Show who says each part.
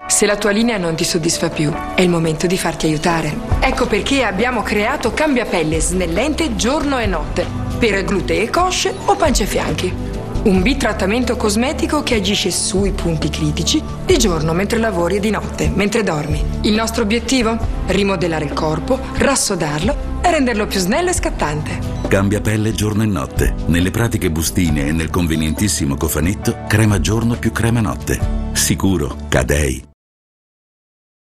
Speaker 1: Se la tua linea non ti soddisfa più, è il momento di farti aiutare. Ecco perché abbiamo creato Cambiapelle snellente giorno e notte per glutei e cosce o pancia e fianchi. Un bitrattamento cosmetico che agisce sui punti critici di giorno mentre lavori e di notte mentre dormi. Il nostro obiettivo? Rimodellare il corpo, rassodarlo e renderlo più snello e scattante.
Speaker 2: Cambiapelle giorno e notte. Nelle pratiche bustine e nel convenientissimo cofanetto crema giorno più crema notte. Sicuro, Cadei.